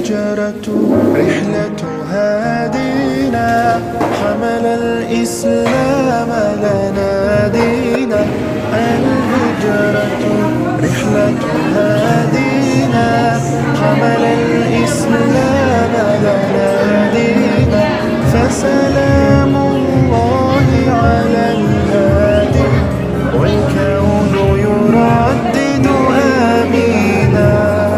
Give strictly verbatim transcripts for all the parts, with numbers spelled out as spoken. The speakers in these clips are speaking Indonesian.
الهجرة رحلة هادينا حمل الإسلام لنا دينا الهجرة رحلة هادينا حمل الإسلام لنا دينا فسلام الله على الهادي والكون يردد آمينا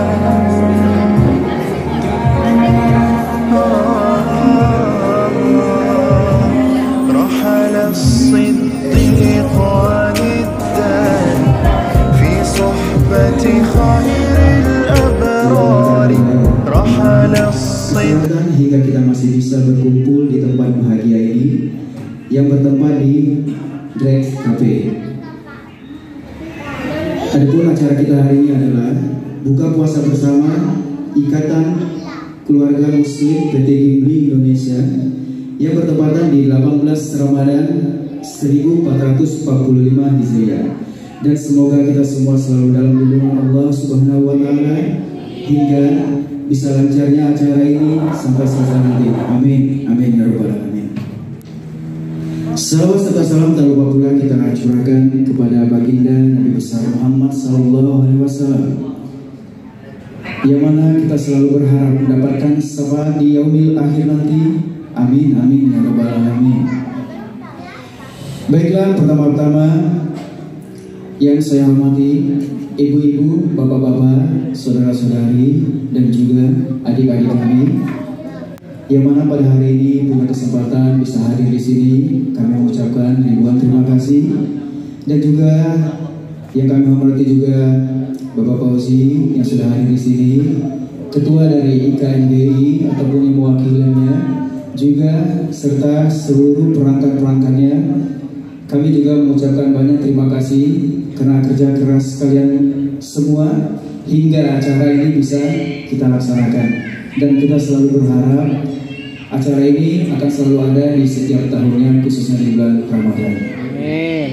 رحل الصديق عن الدار في صحبة خير الأبرار رحل الصديق. Hingga kita masih bisa berkumpul di tempat bahagia ini yang bertempat di Drake Cafe. Adapun acara kita hari ini adalah buka puasa bersama Ikatan Keluarga Muslim P T Gimli Indonesia yang bertepatan di delapan belas Ramadan seribu empat ratus empat puluh lima Hijriah. Dan semoga kita semua selalu dalam lindungan Allah Subhanahu wa taala hingga bisa lancarnya acara ini sampai selesai nanti. Amin. Amin ya rabbal alamin. Salawat serta salam tak lupa pula kita curahkan kepada baginda Nabi besar Muhammad sallallahu alaihi wasallam, yang mana kita selalu berharap mendapatkan syafaat di yaumil akhir nanti. Amin amin ya rabbal alamin. Baiklah, pertama-tama yang saya hormati ibu-ibu, bapak-bapak, saudara-saudari, dan juga adik-adik kami yang mana pada hari ini punya kesempatan bisa hadir di sini, kami mengucapkan ribuan terima kasih. Dan juga yang kami hormati juga Bapak Fauzi yang sudah hadir di sini, ketua dari I K M G I ataupun yang mewakilinya, juga serta seluruh perangkat-perangkatnya. Kami juga mengucapkan banyak terima kasih karena kerja keras kalian semua hingga acara ini bisa kita laksanakan. Dan kita selalu berharap acara ini akan selalu ada di setiap tahunnya, khususnya di bulan Ramadan. Amin.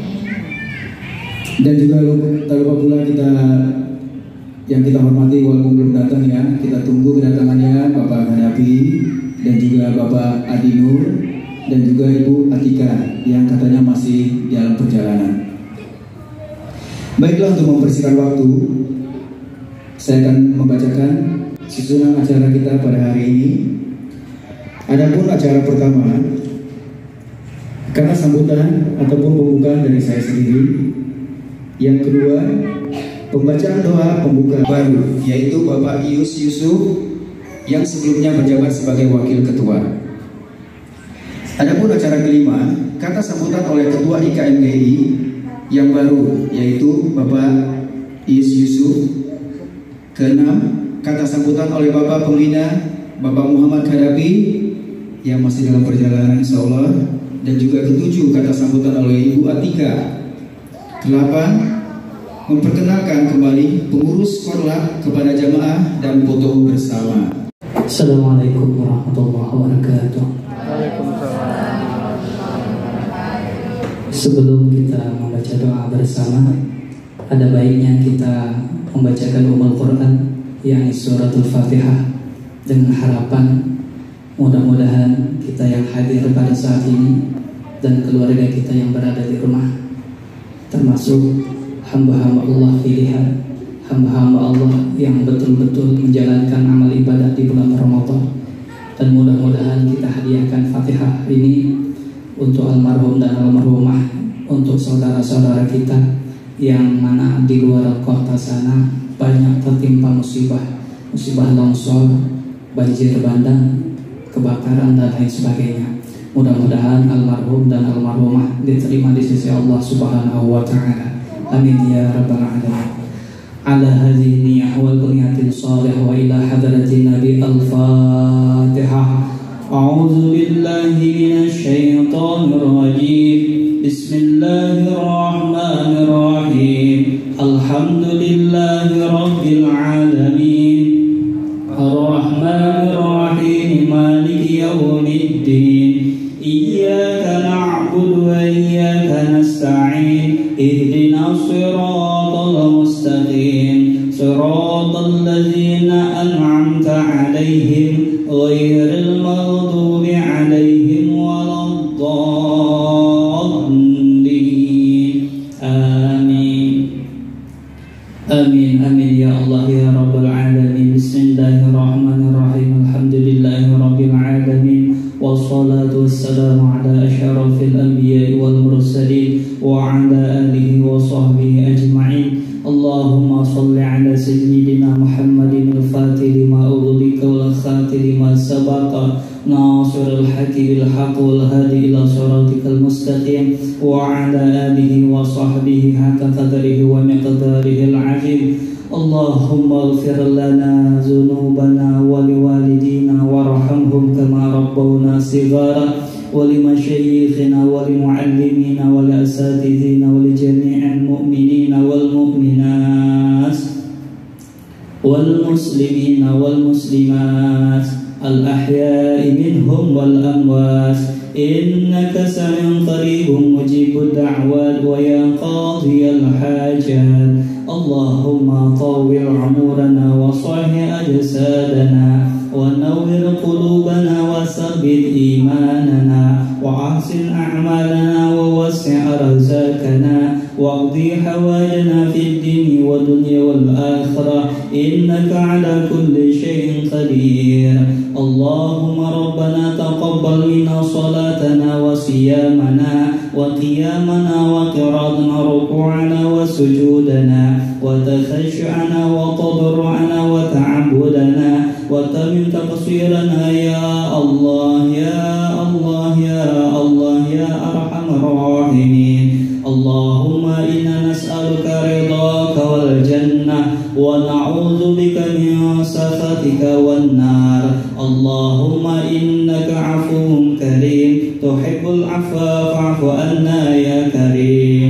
Dan juga tak lupa pula kita yang kita hormati walaupun belum datang ya, kita tunggu kedatangannya Bapak Hanafi dan juga Bapak Adi Nur dan juga Ibu Atika yang katanya masih dalam perjalanan. Baiklah, untuk mempersingkat waktu, saya akan membacakan susunan acara kita pada hari ini. Adapun acara pertama, karena sambutan ataupun pembukaan dari saya sendiri. Yang kedua, pembacaan doa pembuka baru, yaitu Bapak Ius Yusuf yang sebelumnya menjabat sebagai wakil ketua. Adapun acara kelima, kata sambutan oleh ketua I K M G I yang baru, yaitu Bapak Ius Yusuf. Keenam, kata sambutan oleh Bapak Pembina Bapak Muhammad Khadapi yang masih dalam perjalanan insya Allah. Dan juga ketujuh, kata sambutan oleh Ibu Atika. Delapan, memperkenalkan kembali pengurus korlap kepada jamaah dan foto bersama. Assalamualaikum warahmatullahi wabarakatuh. Sebelum kita membaca doa bersama, ada baiknya kita membacakan Ummul Quran yang suratul Fatihah dengan harapan mudah-mudahan kita yang hadir pada saat ini dan keluarga kita yang berada di rumah, termasuk hamba-hamba Allah pilihan, hamba-hamba Allah yang betul-betul menjalankan amal ibadah di bulan Ramadan. Dan mudah-mudahan kita hadiahkan Fatihah ini untuk almarhum dan almarhumah, untuk saudara-saudara kita yang mana di luar kota sana banyak tertimpa musibah, musibah longsor, banjir bandang, kebakaran dan lain sebagainya. Mudah-mudahan almarhum dan almarhumah diterima di sisi Allah Subhanahu wa taala. Amin ya rabbal alamin. Ala hadhihi niyyah wal niyatin shalih wa ila hadratin nabi al-Fatihah. A'udzu billahi minasy syaithanir rajim. Bismillahirrahmanirrahim. Alhamdulillahi rabbil alamin. Ar-Rahmanir Rahim. Maliki yaumiddin. Iyyaka na'budu wa iyyaka nasta'in. Ihdinas siratal mustaqim. Siratal ladzina أنعمت عليهم غير المغضوب عليهم ولا الضالين آمين آمين آمين يا الله يا رب العالمين. بسم الله الرحمن الرحيم. الحمد لله رب العالمين والصلاة والسلام على أشرف الأنبياء والمرسلين وعلى آله وصحبه أجمعين. اللهم صل على سيدنا محمد الفاتح لما أغلق والخاتم لما سبق ناصر الحق بالحق والهادي إلى صراطك المستقيم وعلى آله وصحبه حق قدره ومقداره العظيم. اللهم اغفر لنا ذنوبنا ولوالدينا وارحمهم كما ربونا صغارا ولمشايخنا ولمعلمينا ولأساتذتنا ولجميع المؤمنين والمؤمنات والمسلمين والمسلمات الأحياء منهم والأموات إنك سميع قريب مجيب الدعوات ويا قاضي الحاجات. اللهم طول عمرنا وصلح أجسادنا ونور قلوبنا وثبت إيماننا وأحسن أعمالنا ووسع رزاقنا واقضي حوائجنا في الدين والدنيا والآخرة إنك على كل شيء قدير. اللهم ربنا تقبل منا صلاتنا وصيامنا وقيامنا وقراءتنا ركوعنا وسجودنا وتخشعنا وتضرعنا وتعبدنا وتمم تقصيرنا يا الله يا الله يا الله يا أرحم الراحمين. اللهم إنا نسألك رضاك والجنة ونعوذ بك من سخطك والنار. اللهم إنك عفو كريم تحب العفو فاعف عنا يا كريم.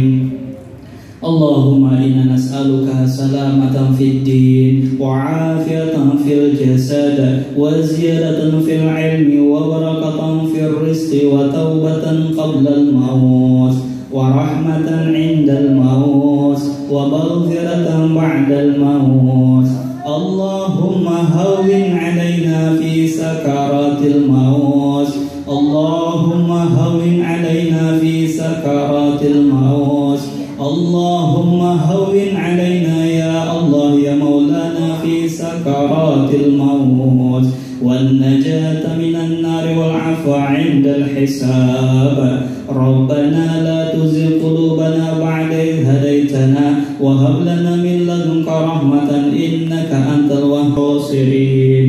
اللهم إنا نسألك سلامة في الدين وعافية في الجسد وزيادة في العلم وبركة في الرزق وتوبة قبل الموت ورحمة عند الموت ومغفرة بعد الموت. اللهم هون علينا في سكرات الموت. اللهم هون علينا في سكرات الموت. اللهم هون علينا يا الله يا مولانا في سكرات الموت والنجاة من النار والعفو عند الحساب. ربنا لا تزغ قلوبنا بعد إذ هديتنا وهب لنا من لدنك رحمة إنك أنت الوهاب.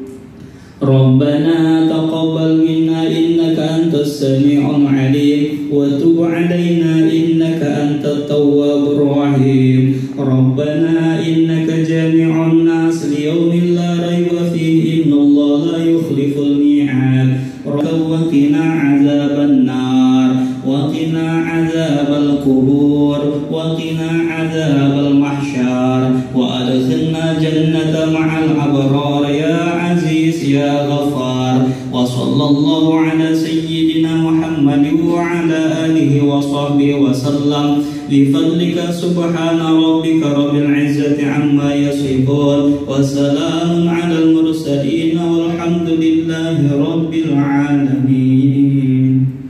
ربنا تقبل منا إنك أنت السميع العليم وتب علينا إنك أنت التواب الرحيم. ربنا إنك جامع الناس ليوم لا ريب فيه إن الله لا يخلف الميعاد. وقنا عذاب النار وقنا عذاب القبور وقنا عذاب المحشر وأدخلنا جنة مع الأبرار يا عزيز يا غفار. وصلى الله على سيدنا محمد وعلى آله وصحبه وسلم بفضلك سبحان ربك رب العزة عما يصفون وسلام على المرسلين والحمد لله رب العالمين.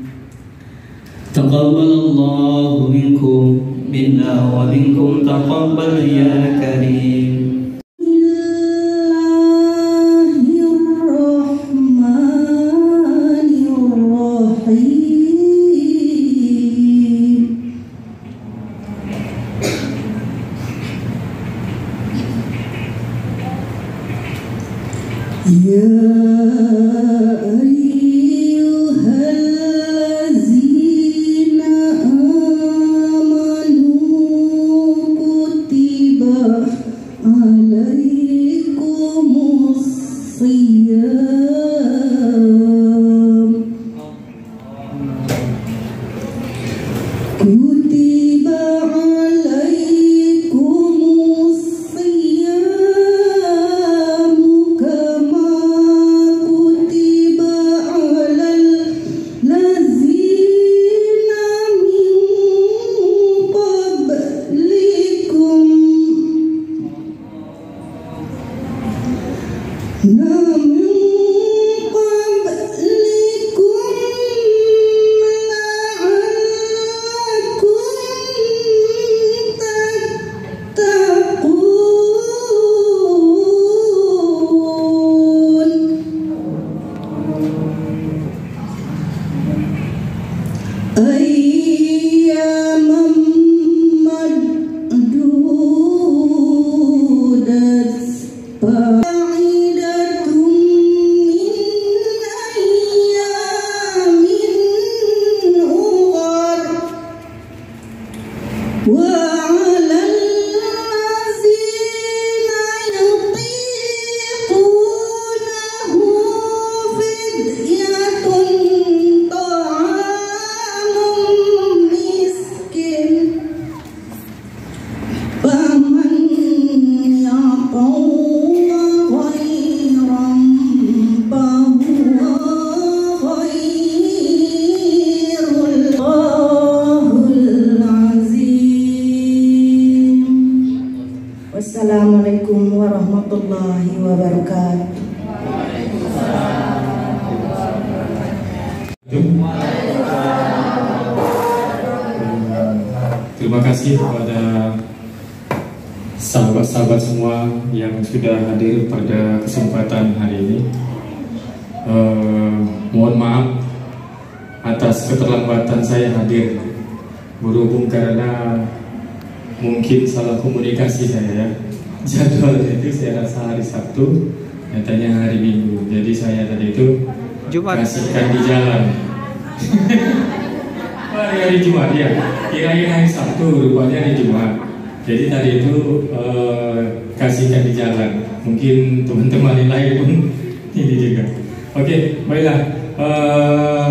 تقبل الله منكم منا ومنكم تقبل يا كريم. Wassalamualaikum warahmatullahi wabarakatuh. Terima kasih kepada sahabat-sahabat semua yang sudah hadir pada kesempatan hari ini. Uh, mohon maaf atas keterlambatan saya hadir, berhubung karena mungkin salah komunikasi saya ya. Jadwalnya itu saya rasa hari Sabtu, nyatanya hari Minggu. Jadi saya tadi itu Jumat kasihkan di jalan. hari, hari Jumat ya, kirain hari Sabtu, rupanya hari Jumat. Jadi tadi itu uh, kasihkan di jalan. Mungkin teman-teman yang lain pun ini juga. Oke, baiklah. Uh,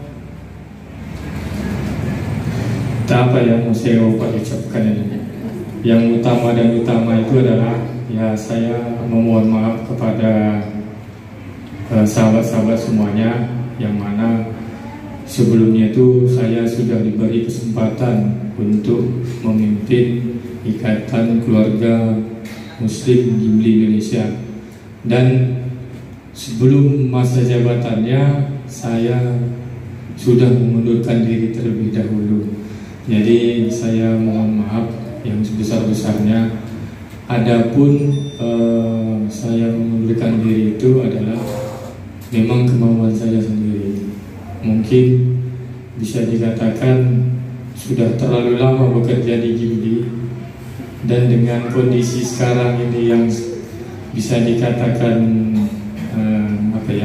apa yang mau saya ucapkan ini? Yang utama dan utama itu adalah ya saya memohon maaf kepada sahabat-sahabat uh, semuanya, yang mana sebelumnya itu saya sudah diberi kesempatan untuk memimpin Ikatan Keluarga Muslim Gimli Indonesia, dan sebelum masa jabatannya saya sudah mengundurkan diri terlebih dahulu. Jadi saya mohon maaf yang sebesar-besarnya. Adapun eh, saya mengundurkan diri itu adalah memang kemauan saya sendiri. Mungkin bisa dikatakan sudah terlalu lama bekerja di Gimli, dan dengan kondisi sekarang ini yang bisa dikatakan eh, apa ya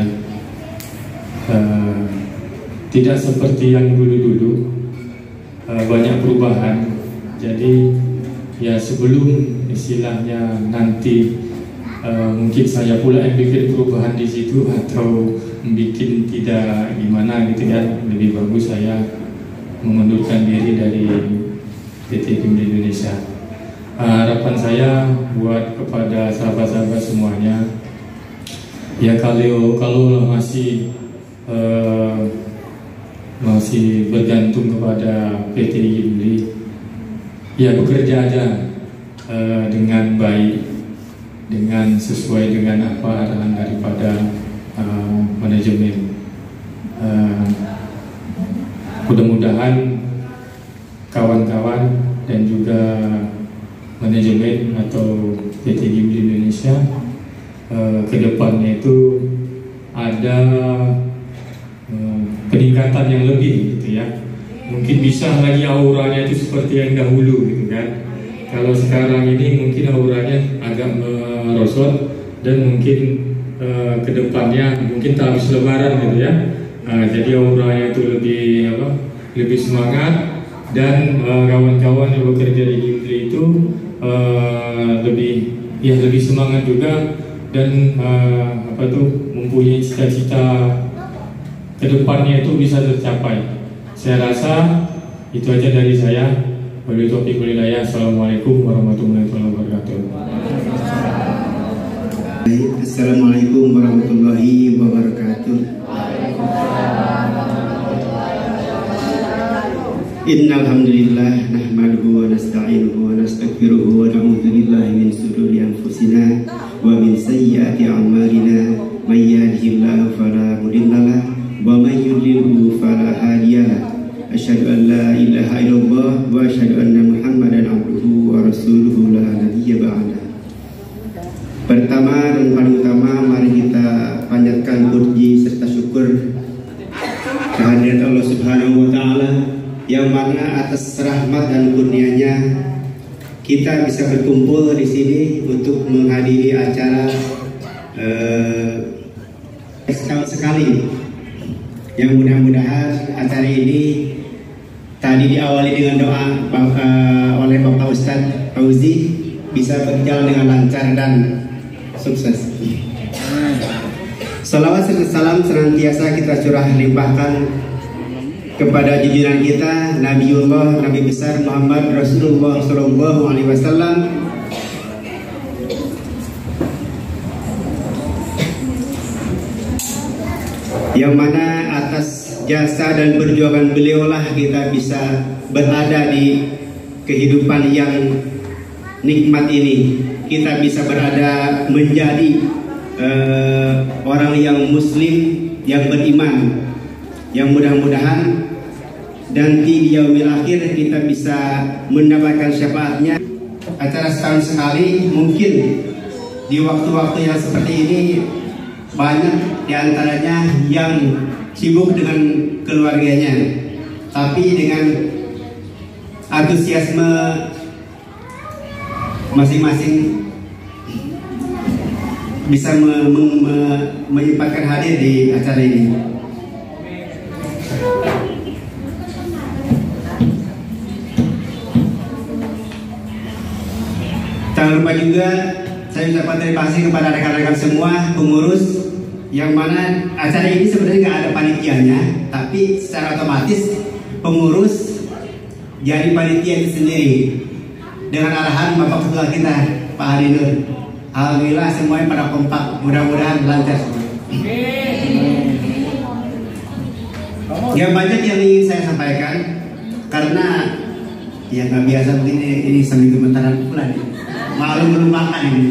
eh, tidak seperti yang dulu-dulu, eh, banyak perubahan. Jadi ya sebelum istilahnya nanti uh, mungkin saya pula yang bikin perubahan di situ atau bikin tidak gimana gitu ya, lebih bagus saya mengundurkan diri dari P T Gimli Indonesia. Uh, harapan saya buat kepada sahabat-sahabat semuanya, ya kalau kalau masih uh, masih bergantung kepada P T Gimli, ya bekerja aja uh, dengan baik, dengan sesuai dengan apa arahan daripada uh, manajemen. Uh, mudah-mudahan kawan-kawan dan juga manajemen atau P T Gimli Indonesia uh, ke depannya itu ada uh, peningkatan yang lebih gitu ya. Mungkin bisa lagi auranya itu seperti yang dahulu gitu kan. Kalau sekarang ini mungkin auranya agak merosot, dan mungkin uh, kedepannya mungkin tak habis lebaran gitu ya. Uh, jadi auranya itu lebih apa? Lebih semangat, dan kawan-kawan uh, yang bekerja di Gimli itu uh, lebih ya lebih semangat juga, dan uh, apa tuh mempunyai cita-cita kedepannya itu bisa tercapai. Saya rasa itu aja dari saya. Wabillahi taufiq wal hidayah. Assalamualaikum warahmatullahi wabarakatuh. Assalamualaikum warahmatullahi wabarakatuh. Innal hamdalillah nahmaduhu wa nasta'inuhu wa nastaghfiruhu wa na'udzu billahi min shururi anfusina wa min sayyiati a'malina. mana atas rahmat dan kurnia-Nya kita bisa berkumpul di sini untuk menghadiri acara eh, sekali. Yang mudah-mudahan acara ini tadi diawali dengan doa uh, oleh Bapak Ustadz Fauzi bisa berjalan dengan lancar dan sukses. Salawat serta salam senantiasa kita curah limpahkan kepada junjungan kita Nabiullah Nabi besar Muhammad Rasulullah Sallallahu Alaihi Wasallam, yang mana atas jasa dan perjuangan beliaulah kita bisa berada di kehidupan yang nikmat ini. Kita bisa berada menjadi uh, orang yang muslim, yang beriman, yang mudah-mudahan nanti di yaumil akhir kita bisa mendapatkan syafaatnya. Acara setahun sekali, mungkin di waktu-waktu yang seperti ini banyak diantaranya yang sibuk dengan keluarganya, tapi dengan antusiasme masing-masing bisa me me me menyempatkan hadir di acara ini. Jangan lupa juga saya ucapkan terima kasih kepada rekan-rekan semua pengurus, yang mana acara ini sebenarnya nggak ada panitianya, tapi secara otomatis pengurus jadi panitia itu sendiri dengan arahan Bapak Ketua kita Pak Hari Nur. Alhamdulillah semuanya pada kompak, mudah-mudahan lancar. Ya banyak yang ingin saya sampaikan karena ya nggak biasa begini, ini sambil gemetaran pula nih. Malu melupakan ini.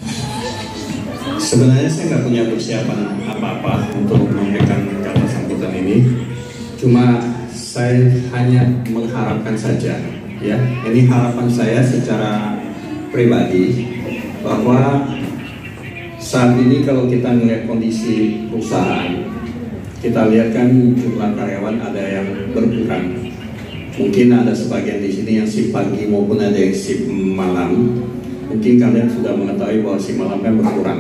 Sebenarnya saya nggak punya persiapan apa-apa untuk memberikan kata sambutan ini. Cuma saya hanya mengharapkan saja, ya. Ini harapan saya secara pribadi bahwa saat ini kalau kita melihat kondisi perusahaan, kita lihat kan jumlah karyawan ada yang berkurang. Mungkin ada sebagian di sini yang shift pagi maupun ada yang shift malam. Mungkin kalian sudah mengetahui bahwa shift malam kan berkurang.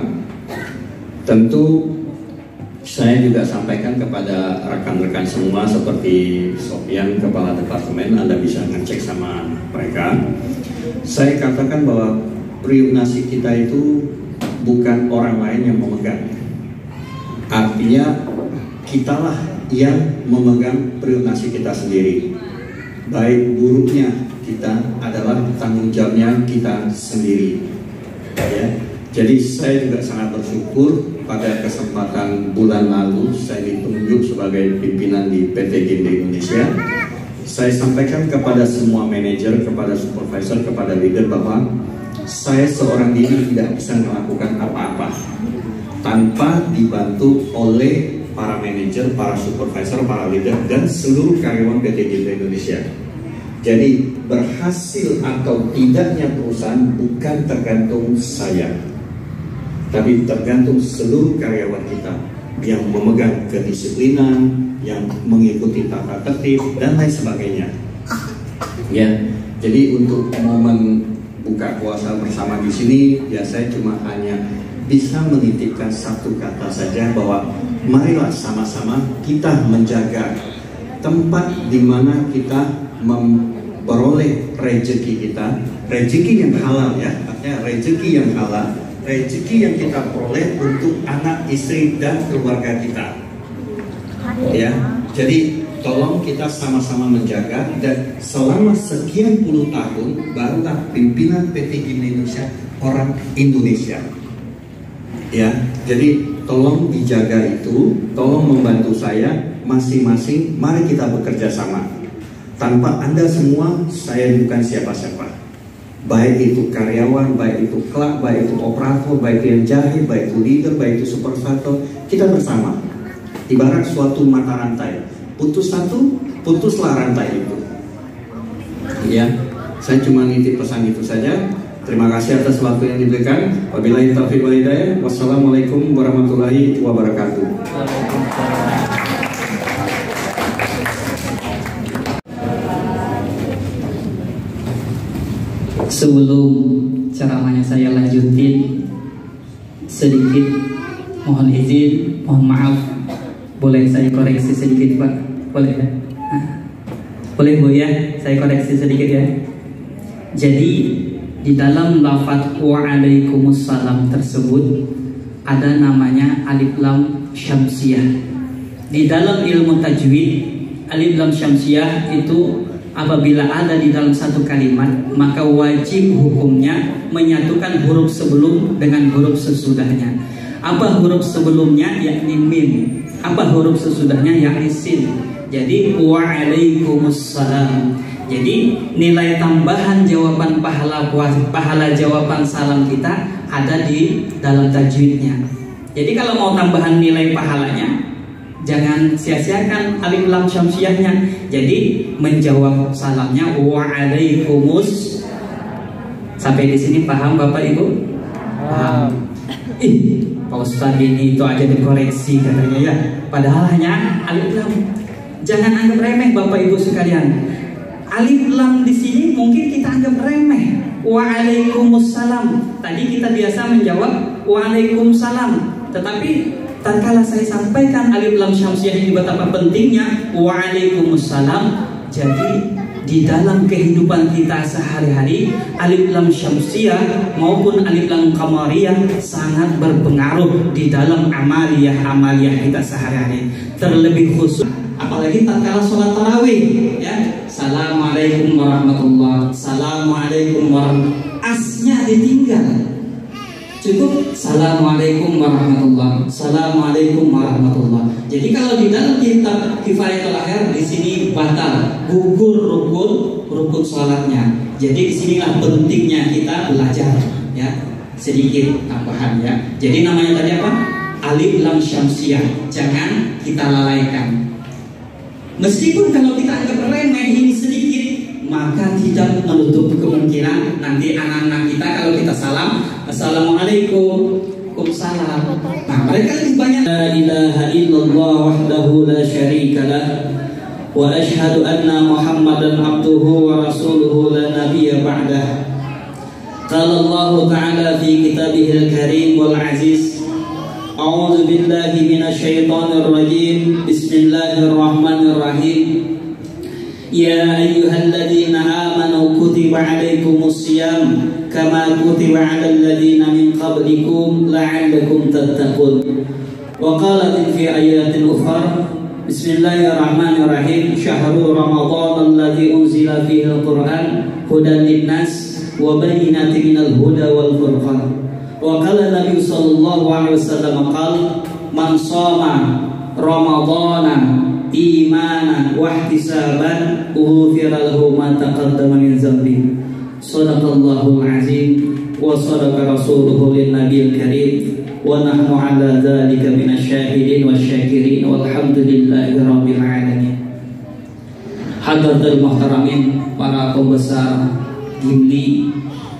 Tentu saya juga sampaikan kepada rekan-rekan semua seperti Sofyan, Kepala Departemen, Anda bisa ngecek sama mereka. Saya katakan bahwa prionasi kita itu bukan orang lain yang memegang. Artinya kitalah yang memegang prionasi kita sendiri. Baik buruknya kita adalah tanggung jawabnya kita sendiri. Ya. Jadi saya juga sangat bersyukur pada kesempatan bulan lalu saya ditunjuk sebagai pimpinan di P T Ginde Indonesia. Saya sampaikan kepada semua manajer, kepada supervisor, kepada leader bahwa saya seorang diri tidak bisa melakukan apa-apa tanpa dibantu oleh para manajer, para supervisor, para leader, dan seluruh karyawan P T Ginde Indonesia. Jadi berhasil atau tidaknya perusahaan bukan tergantung saya, tapi tergantung seluruh karyawan kita yang memegang kedisiplinan, yang mengikuti tata tertib dan lain sebagainya. Ya, jadi untuk momen buka puasa bersama di sini, ya saya cuma hanya bisa menitipkan satu kata saja bahwa marilah sama-sama kita menjaga tempat di mana kita memperoleh rezeki kita, rezeki yang halal ya, artinya rezeki yang halal, rezeki yang kita peroleh untuk anak, istri dan keluarga kita. Ya, jadi tolong kita sama-sama menjaga, dan selama sekian puluh tahun barulah pimpinan P T Ginde Indonesia orang Indonesia. Ya, jadi tolong dijaga itu, tolong membantu saya masing-masing. Mari kita bekerja sama. Tanpa Anda semua, saya bukan siapa-siapa. Baik itu karyawan, baik itu klub, baik itu operator, baik itu yang jahit, baik itu leader, baik itu supervisor, kita bersama. Ibarat suatu mata rantai, putus satu, putuslah rantai itu. Ya, saya cuma nitip pesan itu saja. Terima kasih atas waktu yang diberikan. Wabillahi taufiq wal hidayah. Wassalamualaikum warahmatullahi wabarakatuh. Sebelum ceramahnya saya lanjutin, sedikit mohon izin, mohon maaf, boleh saya koreksi sedikit Pak? Boleh ya? Nah, boleh Bu ya, saya koreksi sedikit ya. Jadi di dalam lafaz wa'alaikumussalam tersebut ada namanya alif lam syamsiyah. Di dalam ilmu tajwid, alif lam syamsiyah itu apabila ada di dalam satu kalimat, maka wajib hukumnya menyatukan huruf sebelum dengan huruf sesudahnya. Apa huruf sebelumnya? Yakni mim. Apa huruf sesudahnya? Yakni sin. Jadi wa'alaikumussalam. Jadi nilai tambahan jawaban pahala pahala jawaban salam kita ada di dalam tajwidnya. Jadi kalau mau tambahan nilai pahalanya, jangan sia-siakan alif lam syamsiyahnya. Jadi menjawab salamnya wa'alaikumus. Sampai di sini paham Bapak Ibu? Paham. Ih, Pak Ustadz ini itu aja dikoreksi katanya ya. Padahal hanya alif lam. Jangan anggap remeh Bapak Ibu sekalian. Alif lam di sini mungkin kita anggap remeh. Waalaikumsalam. Tadi kita biasa menjawab waalaikumsalam. Tetapi tatkala saya sampaikan alif lam syamsiyah ini betapa pentingnya waalaikumsalam. Jadi di dalam kehidupan kita sehari-hari, alif lam syamsiyah maupun alif lam qamariyah sangat berpengaruh di dalam amaliyah-amaliyah kita sehari-hari. Terlebih khusus apalagi tatkala sholat tarawih ya, assalamualaikum warahmatullah, assalamualaikum warahmatullah, asnya ditinggal, cukup assalamualaikum warahmatullah, assalamualaikum warahmatullah. Jadi kalau di dalam kitab Kifayatul Akhir di sini batal, gugur rukun rukun sholatnya. Jadi disinilah pentingnya kita belajar ya, sedikit tambahan ya. Jadi namanya tadi apa? Alif lam syamsiyah, jangan kita lalaikan. Meskipun kalau kita anggap remeh ini sedikit, maka tidak menutup kemungkinan nanti anak-anak kita kalau kita salam assalamualaikum, waalaikumsalam. Nah mereka lebih banyak. La ilaha illallah wahdahu la syarikalah wa ashhadu anna Muhammadan abduhu wa rasuluhu la nabiyya ba'dah. Qala Allah ta'ala fi kitabihil karim wal aziz. A'udzu billahi minasyaitonir rajim. Bismillahirrahmanirrahim. Ya ayyuhalladzina amanu kutiba 'alaikumus syiyam kama kutiba 'alal ladzina min qablikum la'allakum tattaqun. Wa qala fi ayatin ukhra Bismillahirrahmanirrahim. Syahrul Ramadan alladzi unzila fihi al-Qur'an hudan lin-nas wa bayyinatin minal huda wal furqan. Wa qala Nabi sallallahu alaihi wasallam qala man shoma ramadhana imanan wa ihtisaban ghufira lahu ma taqaddama min dhanbi. Shadaqallahul azim wa shadaqa rasuluhu lin nabiyil karim wa nahnu ala dzalika minasyahidin wasyakirin walhamdulillahi rabbil alamin. Hadratul muhtaramin, para pembesar Gimli,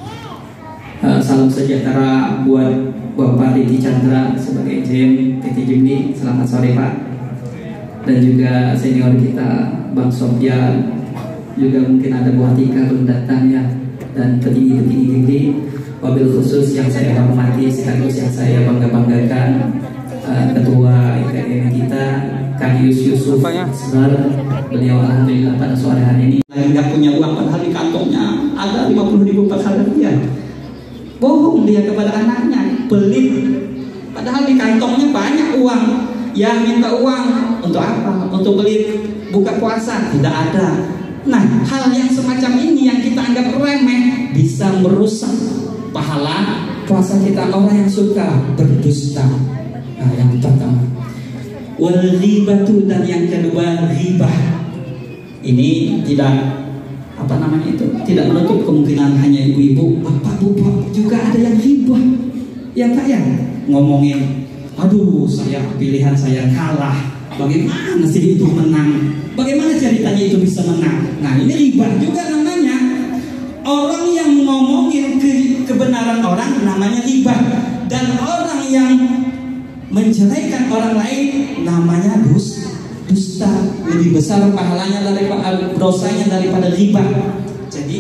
Uh, salam sejahtera buat Bapak Riki Chandra sebagai J M P T Gimli. Selamat sore Pak. Dan juga senior kita Bang Sofyan, juga mungkin ada Bu Atika belum datang ya, dan petinggi-petinggi Gimli. Wabil khusus yang saya hormati sekaligus yang saya bangga-banggakan, uh, Ketua I K M kita Kang Yus Yusuf Sebar. Beliau alhamdulillah pada sore hari ini nggak punya uang, padahal di kantongnya ada lima puluh ribu per hari ya. Bohong dia kepada anaknya, pelit. Padahal di kantongnya banyak uang. Yang minta uang untuk apa? Untuk beli buka puasa? Tidak ada. Nah, hal yang semacam ini yang kita anggap remeh bisa merusak pahala puasa kita. Orang yang suka berdusta. Nah, yang pertama. Wal ghibatu, dan yang kedua ghibah. Ini tidak apa namanya itu, tidak menutup kemungkinan hanya ibu-ibu, bapak-bapak juga ada yang ribah ya Pak ya, ngomongin aduh saya pilihan saya kalah, bagaimana sih itu menang, bagaimana ceritanya itu bisa menang. Nah ini ribah juga namanya. Orang yang ngomongin ke kebenaran orang namanya ribah, dan orang yang menjelekkan orang lain namanya dusta. Dusta lebih besar pahalanya daripada dosanya daripada riba. Jadi kalau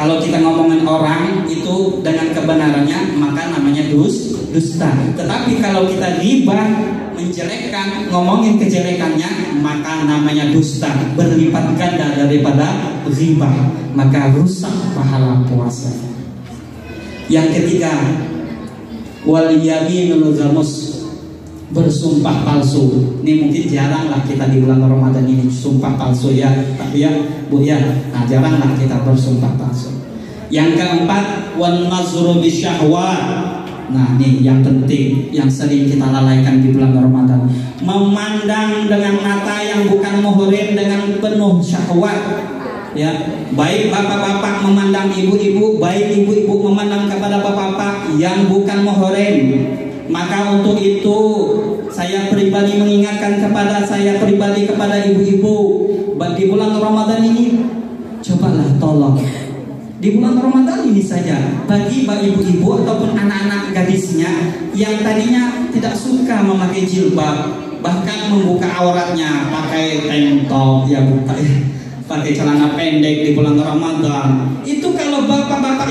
Kalau kita ngomongin orang itu dengan kebenarannya, maka namanya dus, dusta. Tetapi kalau kita ghibah, menjelekkan, ngomongin kejelekannya, maka namanya dusta, berlipat ganda daripada ghibah, maka rusak pahala puasa. Yang ketiga, wal yaminul ghamus, bersumpah palsu. Ini mungkin jarang lah kita di bulan Ramadan ini sumpah palsu ya, tapi ya Bu ya, nah jarang lah kita bersumpah palsu. Yang keempat, wan nazru bisyahwat. Nah ini yang penting, yang sering kita lalaikan di bulan Ramadan, memandang dengan mata yang bukan muhrim dengan penuh syahwat. Ya, baik bapak-bapak memandang ibu-ibu, baik ibu-ibu memandang kepada bapak-bapak yang bukan muhrim. Maka untuk itu saya pribadi mengingatkan kepada saya pribadi kepada ibu-ibu, di bulan Ramadan ini cobalah tolong, di bulan Ramadan ini saja, bagi ibu-ibu ataupun anak-anak gadisnya yang tadinya tidak suka memakai jilbab, bahkan membuka auratnya pakai tank top, ya buka ya, pakai celana pendek di bulan Ramadan. Itu kalau bapak-bapak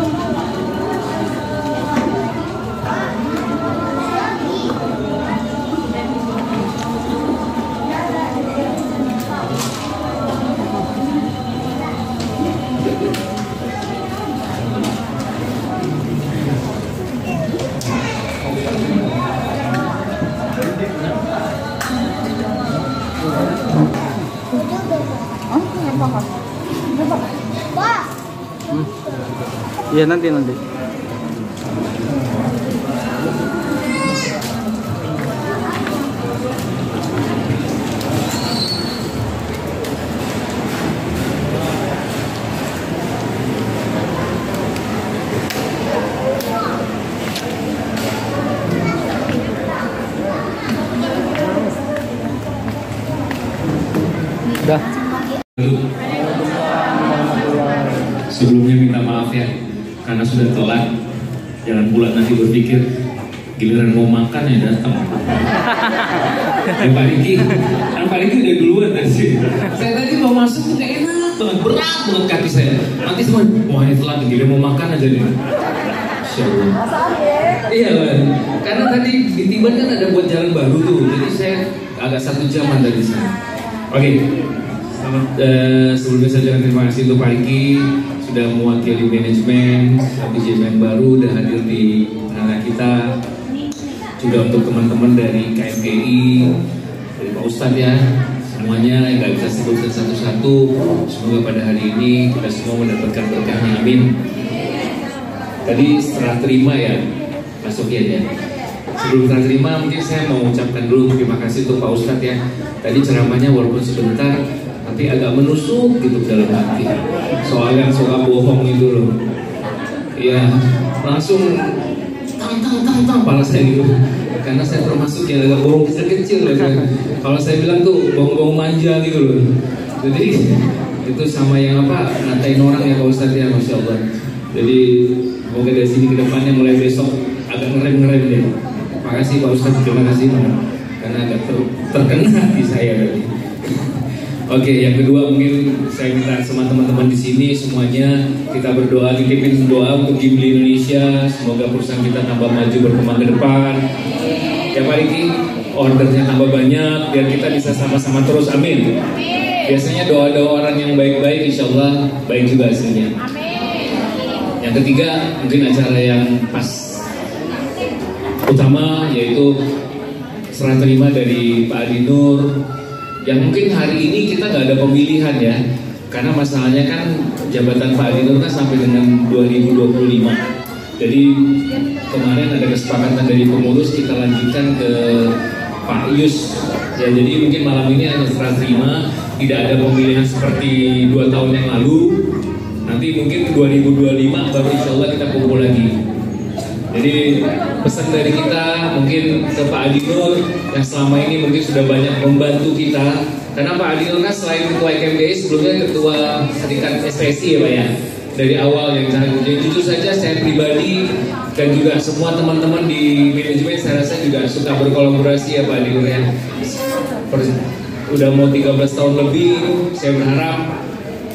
Iya nanti nanti. Dah. Sebelumnya minta maaf ya, karena sudah telat. Jangan pula nanti berpikir giliran mau makan ya datang. Ya Pak Riki, kan Pak Riki udah duluan tadi. Saya tadi mau masuk tuh kayak enak banget, berat banget kaki saya. Nanti semua, wah ini telat, giliran mau makan aja nih. Insyaallah. Iya, karena tadi di Tiban kan ada buat jalan baru tuh, jadi saya agak satu jaman dari sana. Oke. Uh, sebelumnya saya ucapkan terima kasih untuk Pak Riki sudah mewakili manajemen B J M N baru dan hadir di tengah kita, juga untuk teman-teman dari K M G I, dari Pak Ustadz ya, semuanya nggak bisa sebutkan satu-satu. Semoga pada hari ini kita semua mendapatkan berkahnya, amin. Tadi setelah terima ya Mas Sofian ya, sebelum setelah terima mungkin saya mau ucapkan dulu terima kasih untuk Pak Ustadz ya. Tadi ceramahnya walaupun sebentar tapi agak menusuk gitu dalam hati, soalnya soal bohong itu loh ya, langsung tang tang tang tang pala saya gitu, karena saya termasuk yang agak bohong kecil-kecil loh. Kalau saya bilang tuh bohong-bohong manja gitu loh, jadi itu sama yang apa, ngatain orang ya Pak Ustadz ya, Masya Allah. Jadi semoga dari sini ke depannya mulai besok agak ngerem-ngerem deh. Makasih Pak Ustadz, terima kasih karena agak ter terkena di saya tadi. Oke, yang kedua mungkin saya minta sama teman-teman di sini semuanya kita berdoa, titipin doa untuk Ghibli Indonesia, semoga perusahaan kita tambah maju berkembang ke depan. Ya Pak Riki, ordernya tambah banyak biar kita bisa sama-sama terus, amin. Biasanya doa-doa orang yang baik-baik, insya Allah baik juga hasilnya. Yang ketiga mungkin acara yang pas utama yaitu serah terima dari Pak Adi Nur. Yang mungkin hari ini kita nggak ada pemilihan ya, karena masalahnya kan jabatan Pak Adi Nur kan sampai dengan dua ribu dua puluh lima. Jadi kemarin ada kesepakatan dari pengurus kita lanjutkan ke Pak Yus. Ya jadi mungkin malam ini hanya serah terima, tidak ada pemilihan seperti dua tahun yang lalu. Nanti mungkin dua ribu dua puluh lima baru insya Allah kita kumpul lagi. Jadi pesan dari kita mungkin ke Pak Adi Nur yang selama ini mungkin sudah banyak membantu kita. Karena Pak Adi Nur kan selain ketua K M G I sebelumnya ketua serikat S P S I ya Pak ya. Dari awal yang jago. Jadi jujur saja saya pribadi dan juga semua teman-teman di manajemen saya rasa juga suka berkolaborasi ya Pak Adi Nur ya. Udah mau tiga belas tahun lebih, saya berharap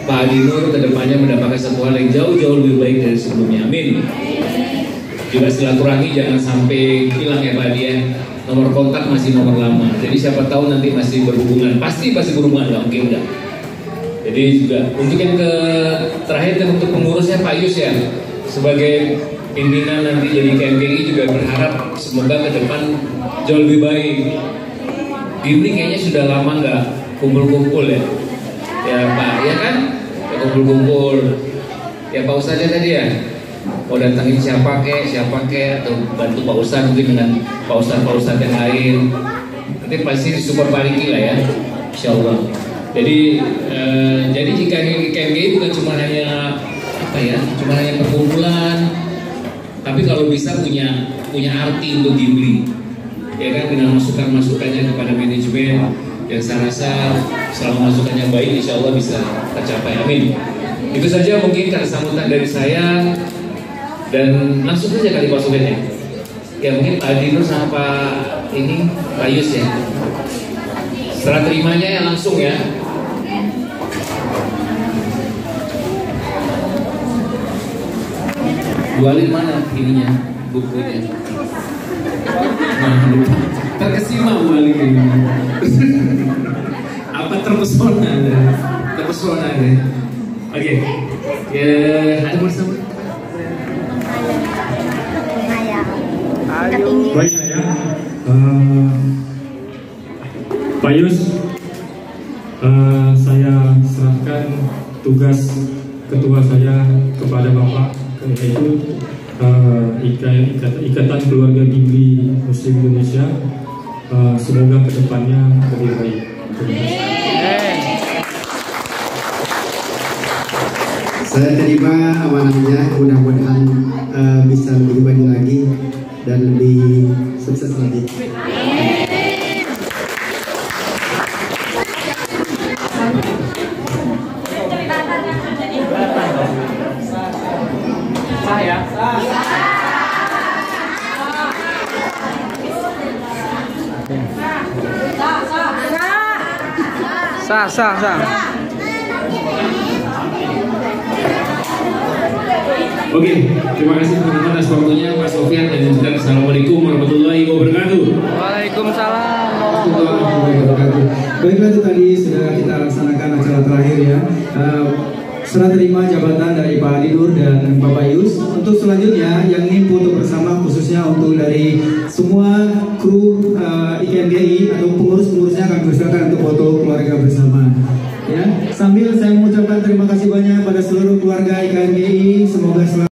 Pak Adi Nur kedepannya mendapatkan satu hal yang jauh-jauh lebih baik dari sebelumnya. Amin. Juga silaturahmi jangan sampai hilang ya Pak Adi ya. Nomor kontak masih nomor lama. Jadi siapa tahu nanti masih berhubungan. Pasti pasti berhubungan, nggak mungkin enggak. Jadi juga untuk yang ke terakhir dan untuk pengurusnya Pak Yus ya, sebagai pimpinan nanti jadi K M G I juga berharap semoga ke depan jauh lebih baik. Gimli kayaknya sudah lama nggak kumpul-kumpul ya, ya Pak, ya kan? Kumpul-kumpul. Ya Pak Ustadz tadi ya, mau datangin siapa kek, siapa kek, atau bantu Pak Ustadz mungkin dengan Pak Ustadz Pak Ustadz yang lain. Nanti pasti disupport Pak Riki lah ya, Insya Allah. Jadi, eh, jadi jika K M G I bukan cuma hanya apa ya, cuma hanya perkumpulan, tapi kalau bisa punya punya arti untuk Gimli, ya kan, dengan masukan-masukannya kepada manajemen yang saya rasa selama masukannya baik, insya Allah bisa tercapai. Amin. Itu saja mungkin karena sambutan dari saya, dan langsung saja kali Pak Sofian ya. Ya mungkin Pak Adi Nur sama Pak ini Pak Yus ya. Setelah terimanya ya langsung ya. Jualin mana ininya, bukunya? Nah, lupa. Terkesima balik ini. Apa terpesona deh? Terpesona deh. Oke. Ya, ada bersama. Baik ya. Uh, Pak Yus, uh, saya serahkan tugas ketua saya kepada Bapak, yaitu uh, Ikatan Keluarga Gimli Muslim Indonesia. Uh, semoga kedepannya lebih baik. Saya terima amanahnya, mudah-mudahan uh, bisa lebih maju lagi dan lebih sukses lagi. Sah, sah, sah. Oke, terima kasih teman-teman atas waktunya Pak Sofian dan juga Assalamualaikum warahmatullahi wabarakatuh. Waalaikumsalam warahmatullahi wabarakatuh. Baiklah, itu tadi sudah kita laksanakan acara terakhir ya. Uh, serah terima jabatan dari Pak Adi Nur dan Bapak Yus. Untuk selanjutnya yang ingin foto bersama, khususnya untuk dari semua kru uh, I K M G I atau pengurus-pengurusnya, akan bersilakan untuk foto keluarga bersama. Ya, sambil saya mengucapkan terima kasih banyak pada seluruh keluarga I K M G I. Semoga selalu